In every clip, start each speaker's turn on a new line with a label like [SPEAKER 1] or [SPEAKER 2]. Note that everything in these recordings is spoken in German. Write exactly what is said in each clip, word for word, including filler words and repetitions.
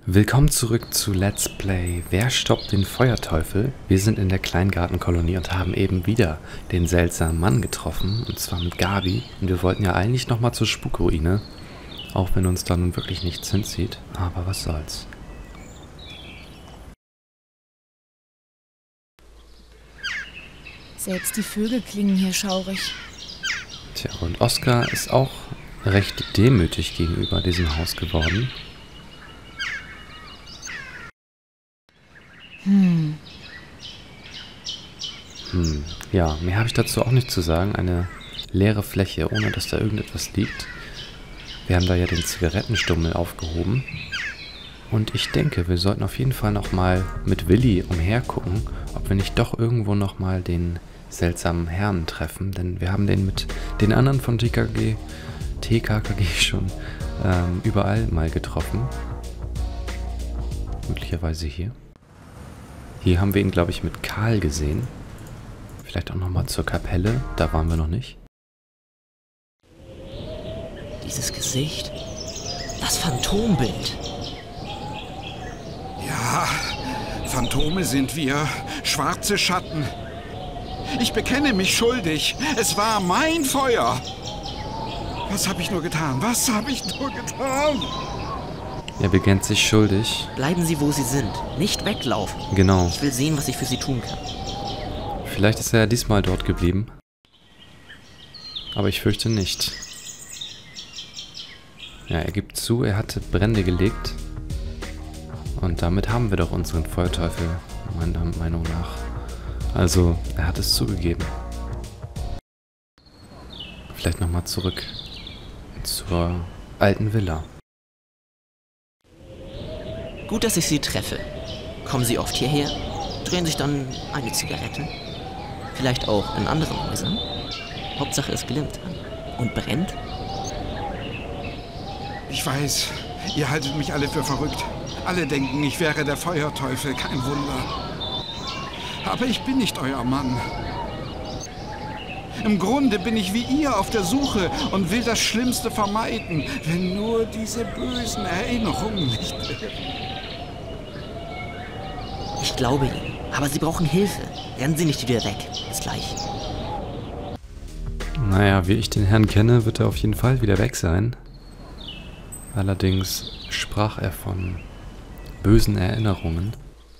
[SPEAKER 1] Willkommen zurück zu Let's Play Wer stoppt den Feuerteufel? Wir sind in der Kleingartenkolonie und haben eben wieder den seltsamen Mann getroffen, und zwar mit Gabi. Und wir wollten ja eigentlich nochmal zur Spukruine, auch wenn uns da nun wirklich nichts hinzieht. Aber was soll's.
[SPEAKER 2] Selbst die Vögel klingen hier schaurig.
[SPEAKER 1] Tja, und Oskar ist auch recht demütig gegenüber diesem Haus geworden.
[SPEAKER 2] Hm.
[SPEAKER 1] Hm, ja, mehr habe ich dazu auch nicht zu sagen. Eine leere Fläche, ohne dass da irgendetwas liegt. Wir haben da ja den Zigarettenstummel aufgehoben. Und ich denke, wir sollten auf jeden Fall nochmal mit Willi umhergucken, ob wir nicht doch irgendwo nochmal den seltsamen Herrn treffen. Denn wir haben den mit den anderen von T K G, T K K G schon ähm, überall mal getroffen. Möglicherweise hier. Hier haben wir ihn, glaube ich, mit Karl gesehen. Vielleicht auch nochmal zur Kapelle. Da waren wir noch nicht.
[SPEAKER 3] Dieses Gesicht. Das Phantombild.
[SPEAKER 4] Ja, Phantome sind wir. Schwarze Schatten. Ich bekenne mich schuldig. Es war mein Feuer. Was habe ich nur getan? Was habe ich nur getan?
[SPEAKER 1] Er bekennt sich schuldig.
[SPEAKER 3] Bleiben Sie, wo Sie sind. Nicht weglaufen.
[SPEAKER 1] Genau.
[SPEAKER 3] Ich will sehen, was ich für Sie tun kann.
[SPEAKER 1] Vielleicht ist er ja diesmal dort geblieben. Aber ich fürchte nicht. Ja, er gibt zu, er hatte Brände gelegt. Und damit haben wir doch unseren Feuerteufel, meiner Meinung nach. Also, er hat es zugegeben. Vielleicht nochmal zurück zur alten Villa.
[SPEAKER 3] Gut, dass ich Sie treffe. Kommen Sie oft hierher? Drehen sich dann eine Zigarette? Vielleicht auch in anderen Häusern? Hauptsache es glimmt an. Und brennt?
[SPEAKER 4] Ich weiß, ihr haltet mich alle für verrückt. Alle denken, ich wäre der Feuerteufel, kein Wunder. Aber ich bin nicht euer Mann. Im Grunde bin ich wie ihr auf der Suche und will das Schlimmste vermeiden, wenn nur diese bösen Erinnerungen nicht wären.
[SPEAKER 3] Ich glaube Ihnen. Aber Sie brauchen Hilfe. Rennen Sie nicht wieder weg. Bis gleich.
[SPEAKER 1] Naja, wie ich den Herrn kenne, wird er auf jeden Fall wieder weg sein. Allerdings sprach er von bösen Erinnerungen.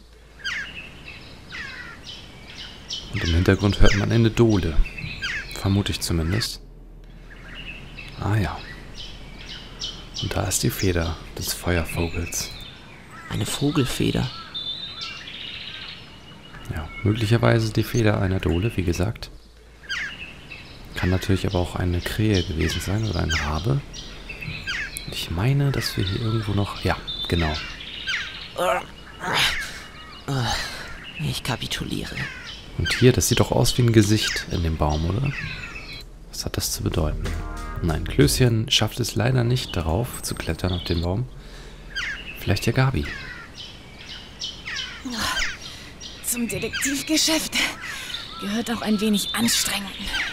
[SPEAKER 1] Und im Hintergrund hört man eine Dohle. Vermute ich zumindest. Ah ja. Und da ist die Feder des Feuervogels.
[SPEAKER 3] Eine Vogelfeder.
[SPEAKER 1] Ja, möglicherweise die Feder einer Dohle, wie gesagt. Kann natürlich aber auch eine Krähe gewesen sein oder ein Rabe. Ich meine, dass wir hier irgendwo noch... Ja, genau.
[SPEAKER 3] Ich kapituliere.
[SPEAKER 1] Und hier, das sieht doch aus wie ein Gesicht in dem Baum, oder? Was hat das zu bedeuten? Nein, Klößchen schafft es leider nicht darauf, zu klettern auf den Baum. Vielleicht ja Gabi.
[SPEAKER 2] Zum Detektivgeschäft gehört auch ein wenig Anstrengung.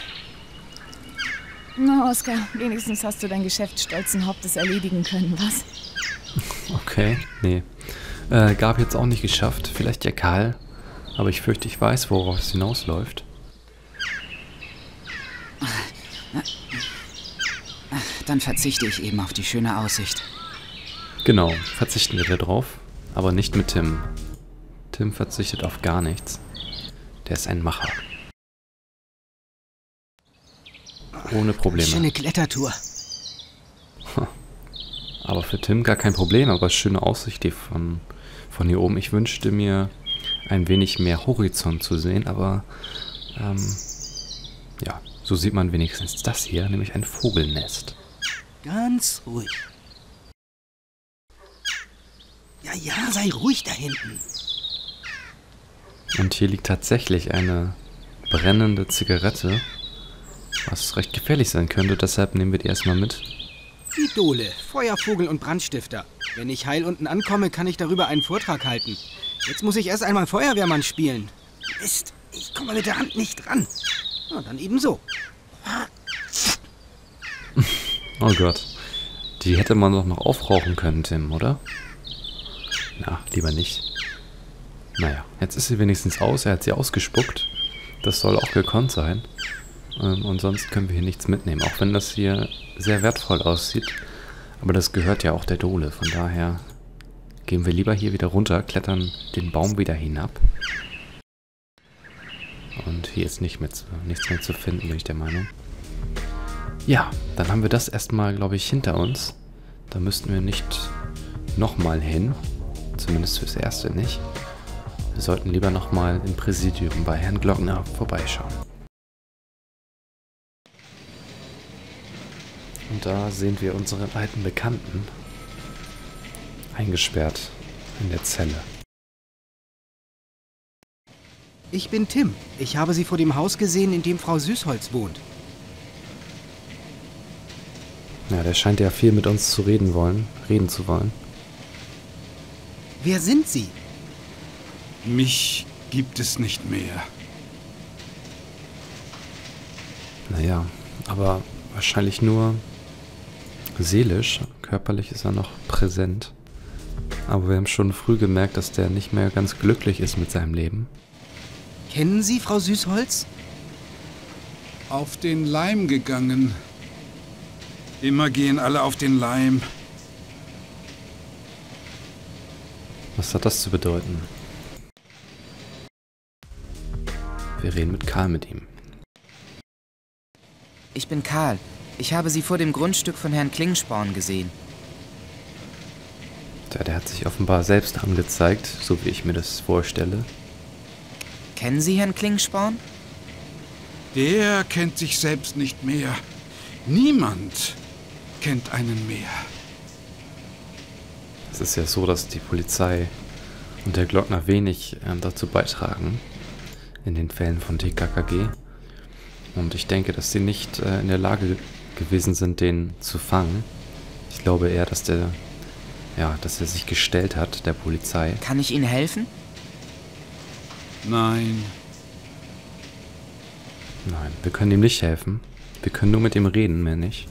[SPEAKER 2] Na, Oskar, wenigstens hast du dein Geschäft stolzen Hauptes erledigen können, was?
[SPEAKER 1] Okay, nee. Äh, Gabi hat es auch nicht geschafft. Vielleicht ja Karl. Aber ich fürchte, ich weiß, worauf es hinausläuft.
[SPEAKER 5] Dann verzichte ich eben auf die schöne Aussicht.
[SPEAKER 1] Genau, verzichten wir da drauf. Aber nicht mit Tim. Tim verzichtet auf gar nichts. Der ist ein Macher. Ohne Probleme.
[SPEAKER 5] Schöne Klettertour.
[SPEAKER 1] Aber für Tim gar kein Problem, aber schöne Aussicht hier von, von hier oben. Ich wünschte mir ein wenig mehr Horizont zu sehen, aber ähm, ja, so sieht man wenigstens das hier, nämlich ein Vogelnest.
[SPEAKER 5] Ganz ruhig. Ja, ja, sei ruhig da hinten.
[SPEAKER 1] Und hier liegt tatsächlich eine brennende Zigarette, was recht gefährlich sein könnte, deshalb nehmen wir die erstmal mit.
[SPEAKER 5] Die Dohle, Feuervogel und Brandstifter. Wenn ich heil unten ankomme, kann ich darüber einen Vortrag halten. Jetzt muss ich erst einmal Feuerwehrmann spielen. Mist, ich komme mit der Hand nicht ran. Na, dann eben so.
[SPEAKER 1] Oh Gott. Die hätte man doch noch aufrauchen können, Tim, oder? Lieber nicht. Naja, jetzt ist sie wenigstens aus. Er hat sie ausgespuckt. Das soll auch gekonnt sein. Ähm, und sonst können wir hier nichts mitnehmen. Auch wenn das hier sehr wertvoll aussieht. Aber das gehört ja auch der Dole. Von daher gehen wir lieber hier wieder runter, klettern den Baum wieder hinab. Und hier ist nicht mehr zu, nichts mehr zu finden, bin ich der Meinung. Ja, dann haben wir das erstmal, glaube ich, hinter uns. Da müssten wir nicht nochmal hin. Zumindest fürs Erste nicht. Wir sollten lieber nochmal im Präsidium bei Herrn Glockner vorbeischauen. Und da sehen wir unseren alten Bekannten eingesperrt in der Zelle.
[SPEAKER 5] Ich bin Tim. Ich habe Sie vor dem Haus gesehen, in dem Frau Süßholz wohnt.
[SPEAKER 1] Ja, der scheint ja viel mit uns zu reden wollen, reden zu wollen.
[SPEAKER 5] Wer sind Sie?
[SPEAKER 4] Mich gibt es nicht mehr.
[SPEAKER 1] Naja, aber wahrscheinlich nur seelisch. Körperlich ist er noch präsent. Aber wir haben schon früh gemerkt, dass der nicht mehr ganz glücklich ist mit seinem Leben.
[SPEAKER 5] Kennen Sie Frau Süßholz?
[SPEAKER 4] Auf den Leim gegangen. Immer gehen alle auf den Leim.
[SPEAKER 1] Was hat das zu bedeuten? Wir reden mit Karl mit ihm.
[SPEAKER 6] Ich bin Karl. Ich habe Sie vor dem Grundstück von Herrn Klingsporn gesehen.
[SPEAKER 1] Ja, der hat sich offenbar selbst angezeigt, so wie ich mir das vorstelle.
[SPEAKER 6] Kennen Sie Herrn Klingsporn?
[SPEAKER 4] Der kennt sich selbst nicht mehr. Niemand kennt einen mehr.
[SPEAKER 1] Es ist ja so, dass die Polizei und der Glockner wenig ähm, dazu beitragen in den Fällen von T K K G. Und ich denke, dass sie nicht äh, in der Lage gewesen sind, den zu fangen. Ich glaube eher, dass der, ja, dass er sich gestellt hat, der Polizei.
[SPEAKER 6] Kann ich Ihnen helfen?
[SPEAKER 4] Nein.
[SPEAKER 1] Nein, wir können ihm nicht helfen. Wir können nur mit ihm reden, mehr nicht.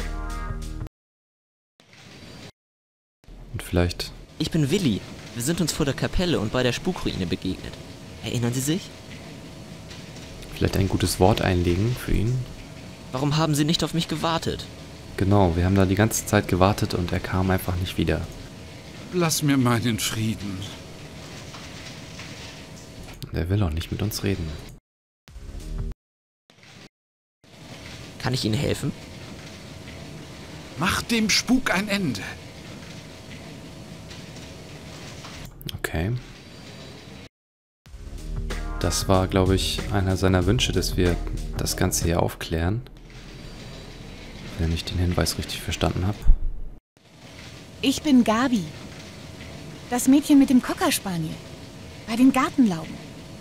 [SPEAKER 1] Und vielleicht...
[SPEAKER 3] Ich bin Willi. Wir sind uns vor der Kapelle und bei der Spukruine begegnet. Erinnern Sie sich?
[SPEAKER 1] Vielleicht ein gutes Wort einlegen für ihn.
[SPEAKER 3] Warum haben Sie nicht auf mich gewartet?
[SPEAKER 1] Genau, wir haben da die ganze Zeit gewartet und er kam einfach nicht wieder.
[SPEAKER 4] Lass mir meinen Frieden.
[SPEAKER 1] Und er will auch nicht mit uns reden.
[SPEAKER 3] Kann ich Ihnen helfen?
[SPEAKER 4] Mach dem Spuk ein Ende.
[SPEAKER 1] Okay. Das war, glaube ich, einer seiner Wünsche, dass wir das Ganze hier aufklären. Wenn ich den Hinweis richtig verstanden habe.
[SPEAKER 2] Ich bin Gabi. Das Mädchen mit dem Cockerspaniel. Bei den Gartenlauben.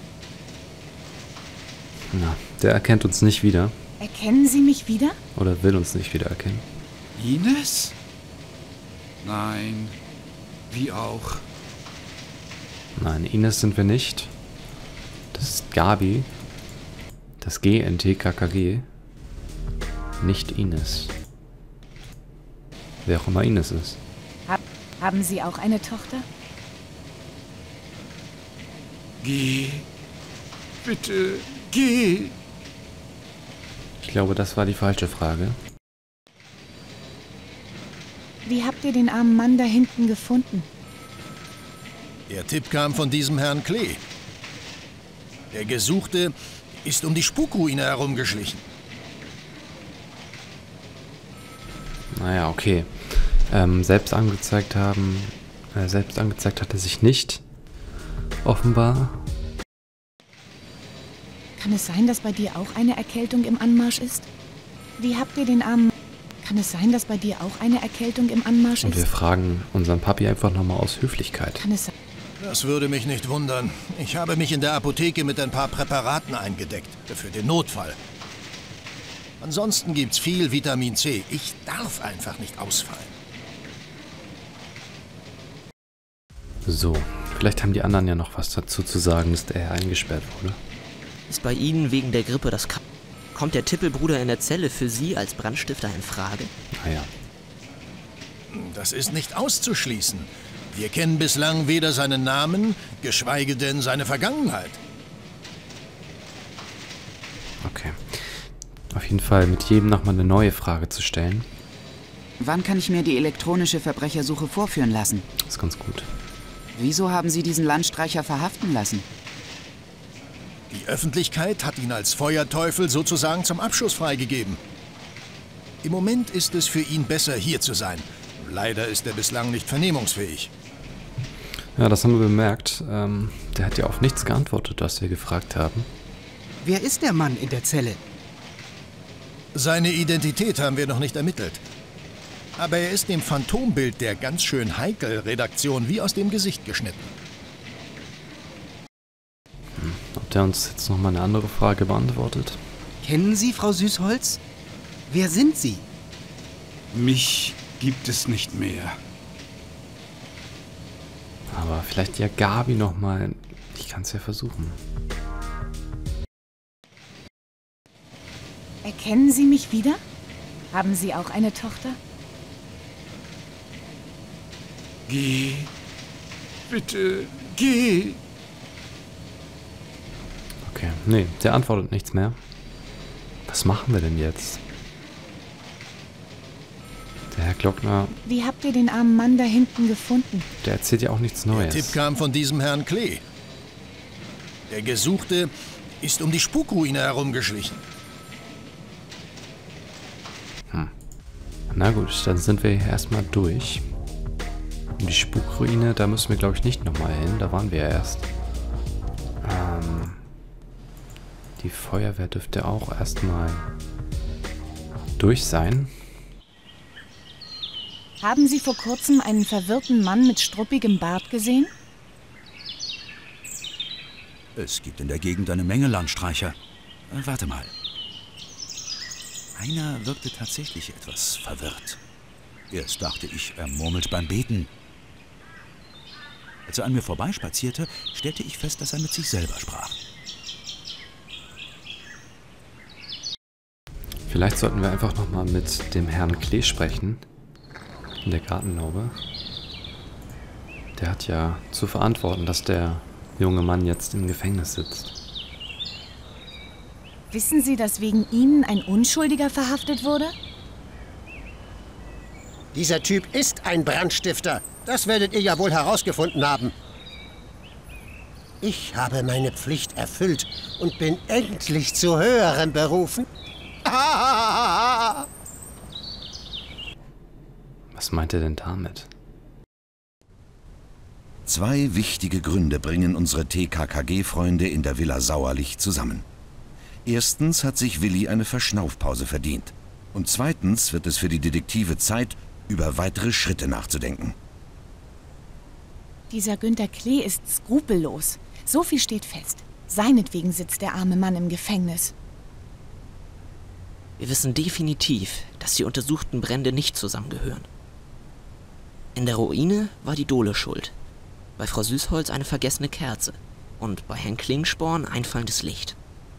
[SPEAKER 1] Na, der erkennt uns nicht wieder.
[SPEAKER 2] Erkennen Sie mich wieder?
[SPEAKER 1] Oder will uns nicht wiedererkennen.
[SPEAKER 4] Ines? Nein. Wie auch.
[SPEAKER 1] Nein, Ines sind wir nicht. Das ist Gabi. Das G in T K K G. Nicht Ines. Wer auch immer Ines ist.
[SPEAKER 2] Hab, haben Sie auch eine Tochter?
[SPEAKER 4] Geh. Bitte, geh.
[SPEAKER 1] Ich glaube, das war die falsche Frage.
[SPEAKER 2] Wie habt ihr den armen Mann da hinten gefunden?
[SPEAKER 7] Der Tipp kam von diesem Herrn Klee. Der Gesuchte ist um die Spukruine herumgeschlichen.
[SPEAKER 1] Naja, okay. Ähm, selbst angezeigt haben... Äh, selbst angezeigt hat er sich nicht. Offenbar.
[SPEAKER 2] Kann es sein, dass bei dir auch eine Erkältung im Anmarsch ist? Wie habt ihr den armen... Kann es sein, dass bei dir auch eine Erkältung im Anmarsch
[SPEAKER 1] Und wir
[SPEAKER 2] ist?
[SPEAKER 1] fragen unseren Papi einfach nochmal aus Höflichkeit.
[SPEAKER 2] Kann es sein?
[SPEAKER 7] Das würde mich nicht wundern. Ich habe mich in der Apotheke mit ein paar Präparaten eingedeckt. Für den Notfall. Ansonsten gibt's viel Vitamin C. Ich darf einfach nicht ausfallen.
[SPEAKER 1] So, vielleicht haben die anderen ja noch was dazu zu sagen, dass der Herr eingesperrt wurde.
[SPEAKER 3] Ist bei Ihnen wegen der Grippe das Ka Kommt der Tippelbruder in der Zelle für Sie als Brandstifter in Frage?
[SPEAKER 1] Naja.
[SPEAKER 7] Das ist nicht auszuschließen. Wir kennen bislang weder seinen Namen, geschweige denn seine Vergangenheit.
[SPEAKER 1] Okay. Auf jeden Fall mit jedem nochmal eine neue Frage zu stellen.
[SPEAKER 6] Wann kann ich mir die elektronische Verbrechersuche vorführen lassen?
[SPEAKER 1] Ist ganz gut.
[SPEAKER 6] Wieso haben Sie diesen Landstreicher verhaften lassen?
[SPEAKER 7] Die Öffentlichkeit hat ihn als Feuerteufel sozusagen zum Abschuss freigegeben. Im Moment ist es für ihn besser, hier zu sein. Leider ist er bislang nicht vernehmungsfähig.
[SPEAKER 1] Ja, das haben wir bemerkt. Ähm, der hat ja auf nichts geantwortet, was wir gefragt haben.
[SPEAKER 5] Wer ist der Mann in der Zelle?
[SPEAKER 7] Seine Identität haben wir noch nicht ermittelt. Aber er ist dem Phantombild der ganz schön Heikel-Redaktion wie aus dem Gesicht geschnitten.
[SPEAKER 1] Hm, ob der uns jetzt nochmal eine andere Frage beantwortet?
[SPEAKER 5] Kennen Sie Frau Süßholz? Wer sind Sie?
[SPEAKER 4] Mich gibt es nicht mehr.
[SPEAKER 1] Aber vielleicht ja Gabi nochmal. Ich kann es ja versuchen.
[SPEAKER 2] Erkennen Sie mich wieder? Haben Sie auch eine Tochter?
[SPEAKER 4] Geh. Bitte, geh.
[SPEAKER 1] Okay, nee, der antwortet nichts mehr. Was machen wir denn jetzt? Der Herr Glockner,
[SPEAKER 2] Wie habt ihr den armen Mann da hinten gefunden?
[SPEAKER 1] der erzählt ja auch nichts
[SPEAKER 7] Der
[SPEAKER 1] Neues.
[SPEAKER 7] Tipp kam von diesem Herrn Klee. Der Gesuchte ist um die Spukruine herumgeschlichen.
[SPEAKER 1] Na gut, dann sind wir hier erstmal durch. Und die Spukruine, da müssen wir glaube ich nicht nochmal hin, da waren wir ja erst. Ähm, die Feuerwehr dürfte auch erstmal durch sein.
[SPEAKER 2] Haben Sie vor kurzem einen verwirrten Mann mit struppigem Bart gesehen?
[SPEAKER 8] Es gibt in der Gegend eine Menge Landstreicher. Äh, warte mal. Einer wirkte tatsächlich etwas verwirrt. Erst dachte ich, er murmelt beim Beten. Als er an mir vorbeispazierte, stellte ich fest, dass er mit sich selber sprach.
[SPEAKER 1] Vielleicht sollten wir einfach nochmal mit dem Herrn Klee sprechen. In der Gartenlaube. Der hat ja zu verantworten, dass der junge Mann jetzt im Gefängnis sitzt.
[SPEAKER 2] Wissen Sie, dass wegen Ihnen ein Unschuldiger verhaftet wurde?
[SPEAKER 9] Dieser Typ ist ein Brandstifter. Das werdet ihr ja wohl herausgefunden haben. Ich habe meine Pflicht erfüllt und bin endlich zu Höherem berufen.
[SPEAKER 1] Was meint er denn damit?
[SPEAKER 10] Zwei wichtige Gründe bringen unsere T K K G-Freunde in der Villa Sauerlich zusammen. Erstens hat sich Willi eine Verschnaufpause verdient. Und zweitens wird es für die Detektive Zeit, über weitere Schritte nachzudenken.
[SPEAKER 2] Dieser Günter Klee ist skrupellos. So viel steht fest. Seinetwegen sitzt der arme Mann im Gefängnis.
[SPEAKER 3] Wir wissen definitiv, dass die untersuchten Brände nicht zusammengehören. In der Ruine war die Dole schuld. Bei Frau Süßholz eine vergessene Kerze. Und bei Herrn Klingsporn einfallendes Licht.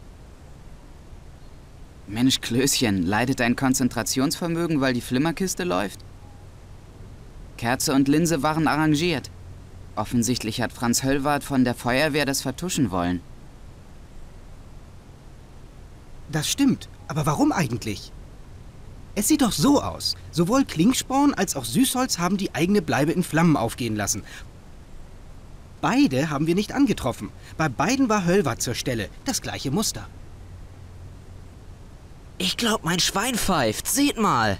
[SPEAKER 6] Mensch, Klößchen, leidet dein Konzentrationsvermögen, weil die Flimmerkiste läuft? Kerze und Linse waren arrangiert. Offensichtlich hat Franz Höllwarth von der Feuerwehr das vertuschen wollen.
[SPEAKER 5] Das stimmt. Aber warum eigentlich? Es sieht doch so aus. Sowohl Klingsporn als auch Süßholz haben die eigene Bleibe in Flammen aufgehen lassen. Beide haben wir nicht angetroffen. Bei beiden war Höllwarth zur Stelle. Das gleiche Muster.
[SPEAKER 3] Ich glaub, mein Schwein pfeift. Seht mal.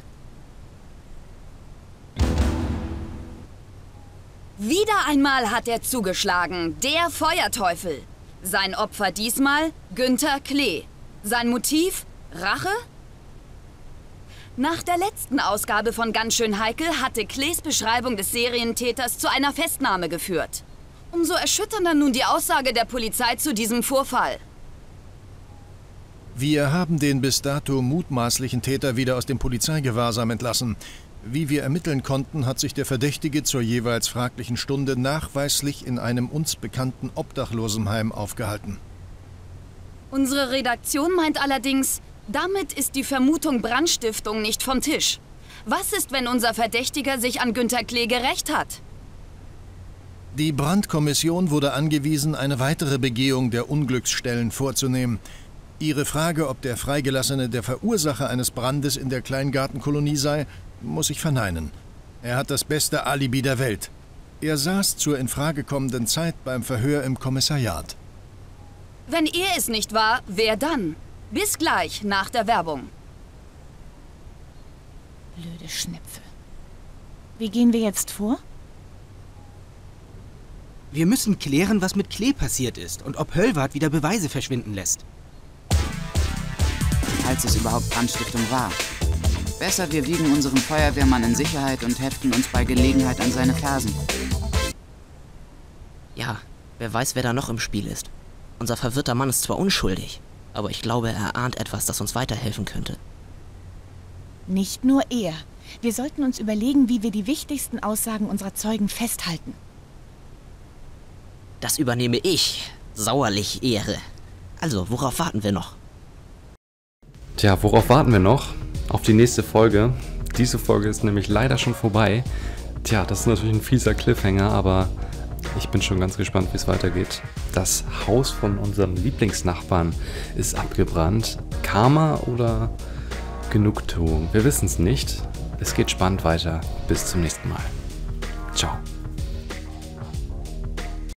[SPEAKER 11] Wieder einmal hat er zugeschlagen. Der Feuerteufel. Sein Opfer diesmal Günter Klee. Sein Motiv? Rache? Nach der letzten Ausgabe von Ganz schön heikel hatte Klees Beschreibung des Serientäters zu einer Festnahme geführt. Umso erschütternder nun die Aussage der Polizei zu diesem Vorfall.
[SPEAKER 7] Wir haben den bis dato mutmaßlichen Täter wieder aus dem Polizeigewahrsam entlassen. Wie wir ermitteln konnten, hat sich der Verdächtige zur jeweils fraglichen Stunde nachweislich in einem uns bekannten Obdachlosenheim aufgehalten.
[SPEAKER 11] Unsere Redaktion meint allerdings, damit ist die Vermutung Brandstiftung nicht vom Tisch. Was ist, wenn unser Verdächtiger sich an Günter Klee gerächt hat?
[SPEAKER 7] Die Brandkommission wurde angewiesen, eine weitere Begehung der Unglücksstellen vorzunehmen. Ihre Frage, ob der Freigelassene der Verursacher eines Brandes in der Kleingartenkolonie sei, muss ich verneinen. Er hat das beste Alibi der Welt. Er saß zur in Frage kommenden Zeit beim Verhör im Kommissariat.
[SPEAKER 11] Wenn er es nicht war, wer dann? Bis gleich nach der Werbung.
[SPEAKER 2] Blöde Schnepfe. Wie gehen wir jetzt vor?
[SPEAKER 5] Wir müssen klären, was mit Klee passiert ist und ob Höllwarth wieder Beweise verschwinden lässt.
[SPEAKER 6] Falls es überhaupt Brandstiftung war. Besser, wir wiegen unseren Feuerwehrmann in Sicherheit und heften uns bei Gelegenheit an seine Fersen.
[SPEAKER 3] Ja, wer weiß, wer da noch im Spiel ist. Unser verwirrter Mann ist zwar unschuldig, aber ich glaube, er ahnt etwas, das uns weiterhelfen könnte.
[SPEAKER 2] Nicht nur er. Wir sollten uns überlegen, wie wir die wichtigsten Aussagen unserer Zeugen festhalten.
[SPEAKER 3] Das übernehme ich. Sauerlich Ehre. Also, worauf warten wir noch?
[SPEAKER 1] Tja, worauf warten wir noch? Auf die nächste Folge. Diese Folge ist nämlich leider schon vorbei. Tja, das ist natürlich ein fieser Cliffhanger, aber ich bin schon ganz gespannt, wie es weitergeht. Das Haus von unserem Lieblingsnachbarn ist abgebrannt. Karma oder Genugtuung? Wir wissen es nicht. Es geht spannend weiter. Bis zum nächsten Mal. Ciao.